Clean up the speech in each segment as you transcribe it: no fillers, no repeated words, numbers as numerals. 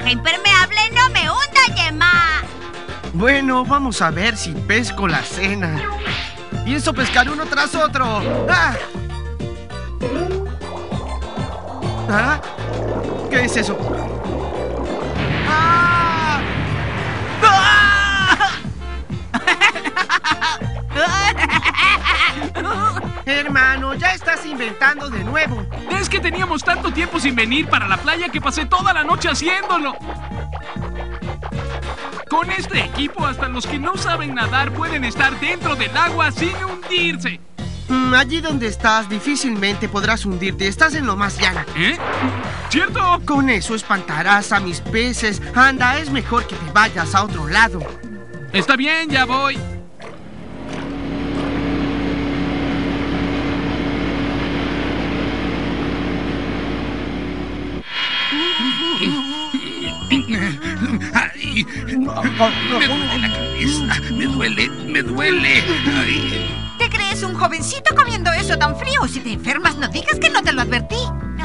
traje impermeable no me hunda, Gemma. Bueno, vamos a ver si pesco la cena. Pienso pescar uno tras otro. ¡Ah! ¿Ah? ¿Qué es eso? ¡Ah! ¡Ah! Hermano, ya estás inventando de nuevo. Es que teníamos tanto tiempo sin venir para la playa que pasé toda la noche haciéndolo. Con este equipo, hasta los que no saben nadar pueden estar dentro del agua sin hundirse. Allí donde estás, difícilmente podrás hundirte. Estás en lo más llano. ¿Eh? ¿Cierto? Con eso espantarás a mis peces. Anda, es mejor que te vayas a otro lado. Está bien, ya voy. Ay, me duele la cabeza. Me duele. Ay. ¿Te crees un jovencito comiendo eso tan frío? Si te enfermas, no digas que no te lo advertí.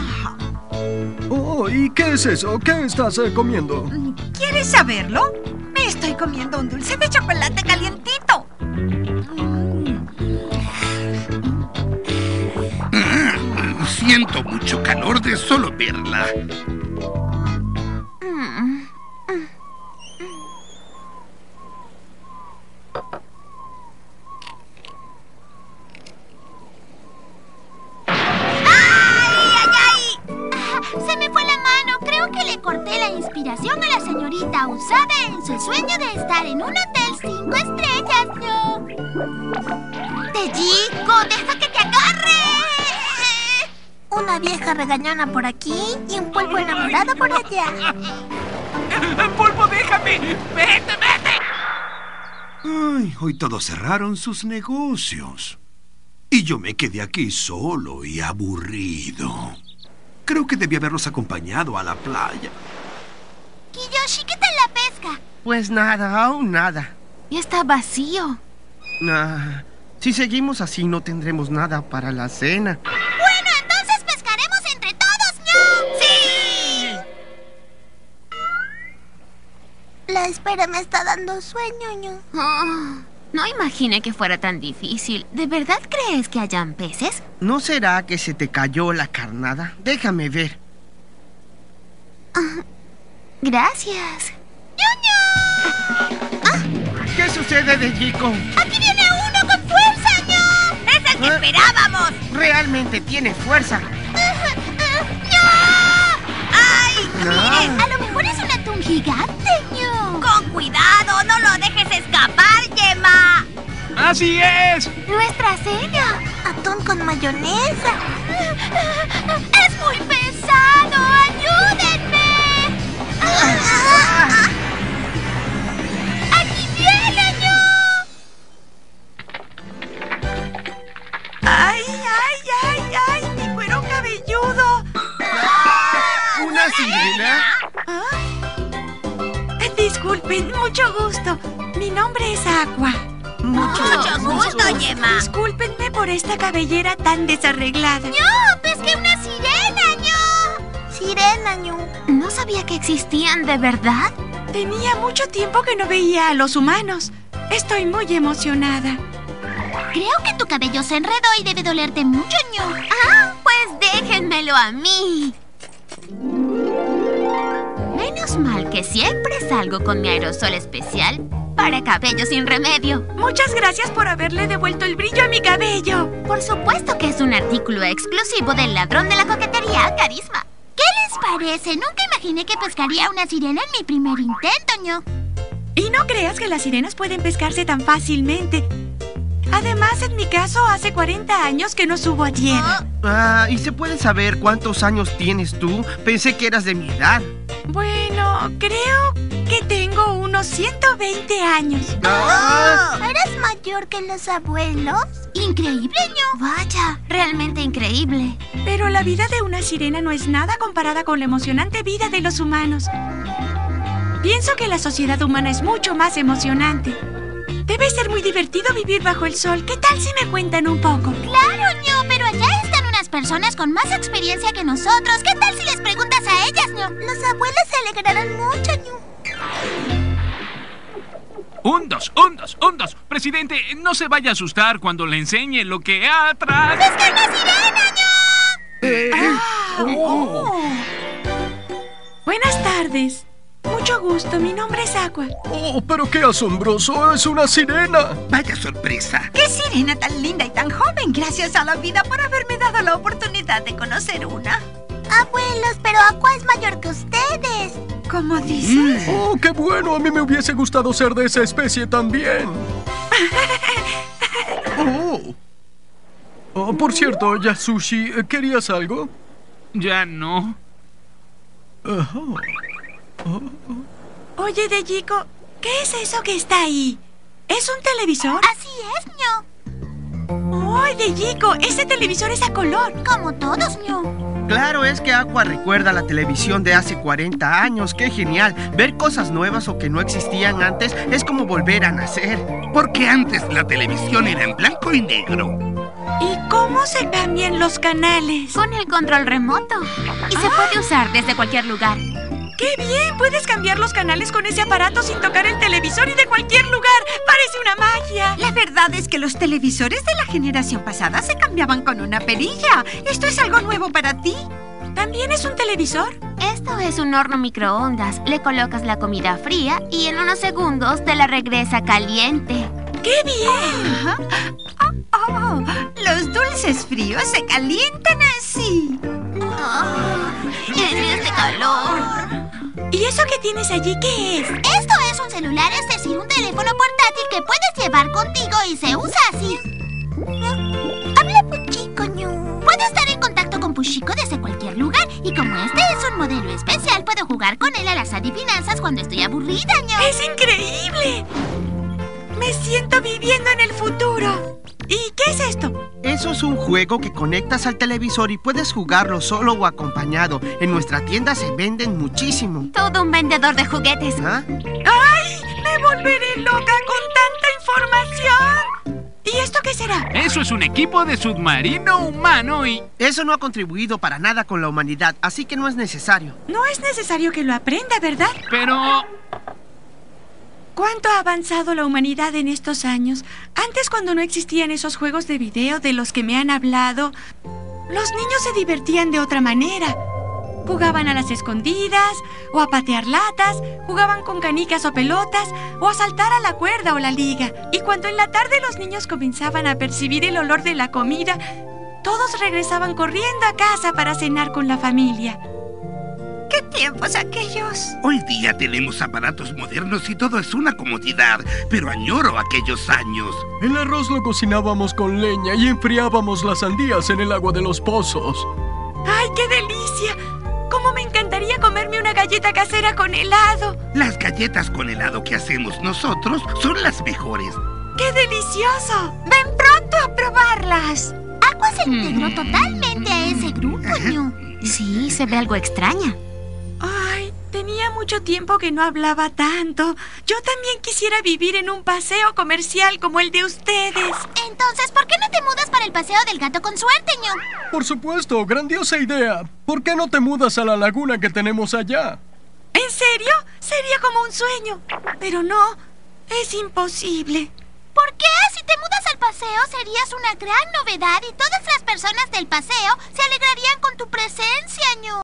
Oh, ¿y qué es eso? ¿Qué estás comiendo? ¿Quieres saberlo? Me estoy comiendo un dulce de chocolate calientito. Siento mucho calor de solo verla. Se me fue la mano. Creo que le corté la inspiración a la señorita Usada en su sueño de estar en un hotel 5 estrellas, ¿no? ¡Tejico, deja que te agarre! Una vieja regañona por aquí y un polvo enamorado por allá. ¡Polvo, déjame! ¡Vete, vete! Ay, hoy todos cerraron sus negocios. Y yo me quedé aquí solo y aburrido. Creo que debí haberlos acompañado a la playa. Kiyoshi, ¿qué tal la pesca? Pues nada, aún nada. Y está vacío. Si seguimos así, no tendremos nada para la cena. Bueno, entonces pescaremos entre todos, ¿no? ¡Sí! La espera me está dando sueño, ¿no? No imaginé que fuera tan difícil. ¿De verdad crees que hayan peces? ¿No será que se te cayó la carnada? Déjame ver. Gracias. ¡Ñoño! ¿Qué sucede, Dejiko? ¡Aquí viene uno con fuerza, ño! ¡Es el que esperábamos! Realmente tiene fuerza. ¡ño! ¡Ay! ¡Miren! A lo mejor es un atún gigante, ño. ¡Con cuidado! ¡No lo dejes escapar, Gemma! ¡Así es! ¡Nuestra cena! Atún con mayonesa. ¡Es muy pesado! ¡Ayúdenme! ¡Aquí viene, ño! ¡Ay, ay, ay, ay! ¡Mi cuero cabelludo! ¿Una sirena? Disculpen, mucho gusto. Mi nombre es Aqua. Mucho gusto, Gemma. Discúlpenme por esta cabellera tan desarreglada. ¡ño! ¡Pesqué una sirena, ño! Sirena, ño. No sabía que existían, ¿de verdad? Tenía mucho tiempo que no veía a los humanos. Estoy muy emocionada. Creo que tu cabello se enredó y debe dolerte mucho, ño. Pues déjenmelo a mí. Menos mal que siempre salgo con mi aerosol especial para cabello sin remedio. Muchas gracias por haberle devuelto el brillo a mi cabello. Por supuesto que es un artículo exclusivo del ladrón de la coquetería, Carisma. ¿Qué les parece? Nunca imaginé que pescaría una sirena en mi primer intento, ño. Y no creas que las sirenas pueden pescarse tan fácilmente. Además, en mi caso, hace 40 años que no subo a tierra. ¿Y se puede saber cuántos años tienes tú? Pensé que eras de mi edad. Bueno, creo que tengo unos 120 años. ¿Eres mayor que los abuelos? Increíble, ño. Vaya, realmente increíble. Pero la vida de una sirena no es nada comparada con la emocionante vida de los humanos. Pienso que la sociedad humana es mucho más emocionante. Debe ser muy divertido vivir bajo el sol. ¿Qué tal si me cuentan un poco? Claro, ño, pero allá están unas personas con más experiencia que nosotros. ¿Qué tal si les preguntas a ellas, Ñu? Los abuelos se alegrarán mucho, Ñu. Un dos. Presidente, no se vaya a asustar cuando le enseñe lo que atrás. ¡Es que una sirena, Ñu! Buenas tardes. Mucho gusto, mi nombre es Aqua. Oh, pero qué asombroso, es una sirena. Vaya sorpresa. ¡Qué sirena tan linda y tan joven! Gracias a la vida por haberme dado la oportunidad de conocer una. Abuelos, pero Aqua es mayor que ustedes. ¿Cómo dices? Oh, qué bueno, a mí me hubiese gustado ser de esa especie también. Oh, por cierto, Yasushi, ¿querías algo? Ya no. Oye, Dejiko, ¿qué es eso que está ahí? ¿Es un televisor? Así es, Ñu. ¡Oh, Dejiko! Ese televisor es a color. Como todos, Ñu. Claro, es que Aqua recuerda la televisión de hace 40 años. ¡Qué genial! Ver cosas nuevas o que no existían antes es como volver a nacer. Porque antes la televisión era en blanco y negro. ¿Y cómo se cambian los canales? Con el control remoto. Y se puede usar desde cualquier lugar. ¡Qué bien! Puedes cambiar los canales con ese aparato sin tocar el televisor y de cualquier lugar. ¡Parece una magia! La verdad es que los televisores de la generación pasada se cambiaban con una perilla. ¿Esto es algo nuevo para ti? ¿También es un televisor? Esto es un horno microondas. Le colocas la comida fría y en unos segundos te la regresa caliente. ¡Qué bien! Los dulces fríos se calientan así. ¡Tiene este calor! ¿Y eso que tienes allí qué es? Esto es un celular, es decir, un teléfono portátil que puedes llevar contigo y se usa así. Habla Puchiko, Ñu. Puedo estar en contacto con Puchiko desde cualquier lugar. Y como este es un modelo especial, puedo jugar con él a las adivinanzas cuando estoy aburrida, Ñu. ¡Es increíble! Me siento viviendo en el futuro. ¿Y qué es esto? Eso es un juego que conectas al televisor y puedes jugarlo solo o acompañado. En nuestra tienda se venden muchísimo. Todo un vendedor de juguetes. ¿Ah? ¡Ay! ¡Me volveré loca con tanta información! ¿Y esto qué será? Eso es un equipo de submarino humano y... Eso no ha contribuido para nada con la humanidad, así que no es necesario. No es necesario que lo aprenda, ¿verdad? Pero... ¿Cuánto ha avanzado la humanidad en estos años? Antes, cuando no existían esos juegos de video de los que me han hablado, los niños se divertían de otra manera. Jugaban a las escondidas, o a patear latas, jugaban con canicas o pelotas, o a saltar a la cuerda o la liga. Y cuando en la tarde los niños comenzaban a percibir el olor de la comida, todos regresaban corriendo a casa para cenar con la familia. ¡Qué tiempos aquellos! Hoy día tenemos aparatos modernos y todo es una comodidad, pero añoro aquellos años. El arroz lo cocinábamos con leña y enfriábamos las sandías en el agua de los pozos. ¡Ay, qué delicia! ¡Cómo me encantaría comerme una galleta casera con helado! Las galletas con helado que hacemos nosotros son las mejores. ¡Qué delicioso! ¡Ven pronto a probarlas! Aqua se integró totalmente a ese grupo, Ñu. Sí, se ve algo extraña. Ay, tenía mucho tiempo que no hablaba tanto. Yo también quisiera vivir en un paseo comercial como el de ustedes. Entonces, ¿por qué no te mudas para el paseo del gato con suerte, Ñu? Por supuesto, grandiosa idea. ¿Por qué no te mudas a la laguna que tenemos allá? ¿En serio? Sería como un sueño. Pero no, es imposible. ¿Por qué? Si te mudas al paseo serías una gran novedad y todas las personas del paseo se alegrarían con tu presencia, Ñu.